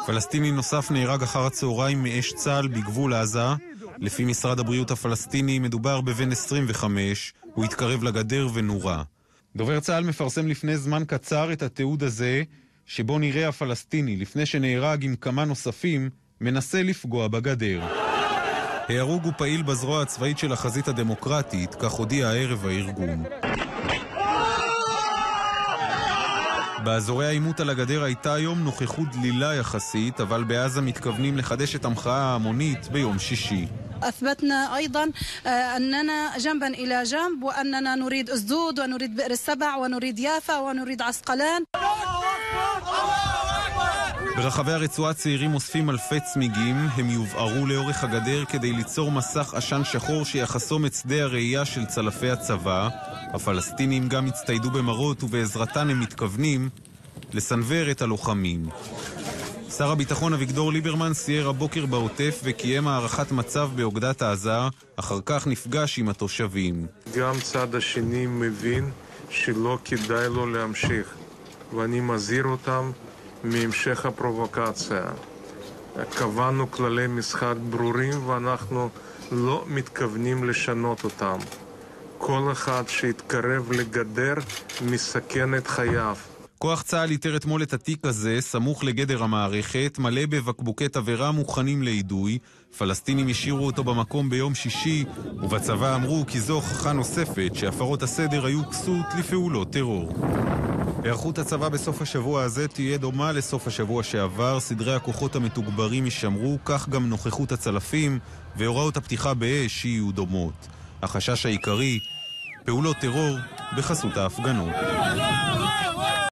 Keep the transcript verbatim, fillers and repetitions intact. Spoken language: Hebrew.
פלסטיני נוסף נהרג אחר הצהריים מאש צה"ל בגבול עזה. לפי משרד הבריאות הפלסטיני מדובר בבן עשרים וחמש, הוא התקרב לגדר ונורה. דובר צה"ל מפרסם לפני זמן קצר את התיעוד הזה, שבו נראה הפלסטיני לפני שנהרג עם כמה נוספים מנסה לפגוע בגדר. ההרוג הוא פעיל בזרוע הצבאית של החזית הדמוקרטית, כך הודיע הערב הארגון. באזורי העימות על הגדר הייתה היום נוכחות דלילה יחסית, אבל בעזה מתכוונים לחדש את המחאה ההמונית ביום שישי. أثبتنا أيضا أننا جنبا إلى جنب وأننا نريد أسدود ونريد بئر السبع ونريد يافا ونريد عسقلان. ברחבי הרצועה צעירים אוספים אלפי צמיגים, הם יובערו לאורך הגדר כדי ליצור מסך עשן שחור שיחסום את שדה הראייה של צלפי הצבא. הפלסטינים גם הצטיידו במרות ובעזרתן הם מתכוונים לסנבר את הלוחמים. שר הביטחון אביגדור ליברמן סייר הבוקר בעוטף וקיים הערכת מצב באוגדת עזה, אחר כך נפגש עם התושבים. גם צד השני מבין שלא כדאי לו להמשיך, ואני מזהיר אותם מהמשך הפרובוקציה. קבענו כללי משחק ברורים ואנחנו לא מתכוונים לשנות אותם. כל אחד שיתקרב לגדר מסכן את חייו. כוח צה"ל איתר אתמול את התיק הזה, סמוך לגדר המערכת, מלא בבקבוקי תבערה מוכנים לעידוי. פלסטינים השאירו אותו במקום ביום שישי, ובצבא אמרו כי זו הוכחה נוספת שהפרות הסדר היו כסות לפעולות טרור. היערכות הצבא בסוף השבוע הזה תהיה דומה לסוף השבוע שעבר. סדרי הכוחות המתוגברים יישמרו, כך גם נוכחות הצלפים, והוראות הפתיחה באש יהיו דומות. החשש העיקרי, פעולות טרור בחסות ההפגנות.